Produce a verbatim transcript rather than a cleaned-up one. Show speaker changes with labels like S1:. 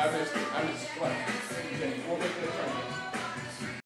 S1: I missed it. I missed it. What? Okay, we'll make it a tournament.